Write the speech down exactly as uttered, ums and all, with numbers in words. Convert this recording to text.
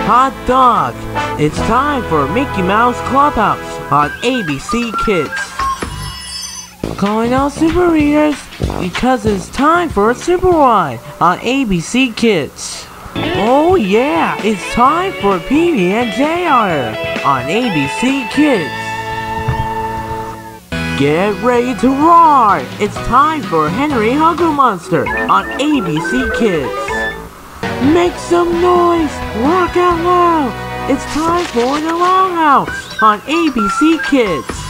hot dog. It's time for Mickey Mouse Clubhouse on A B C Kids. Calling all super readers because it's time for a Super Ride on A B C Kids. Oh yeah, it's time for P B and J R on A B C Kids. Get ready to roar! It's time for Henry Hugger Monster on A B C Kids. Make some noise! Rock out loud! It's time for the Loud House on A B C Kids.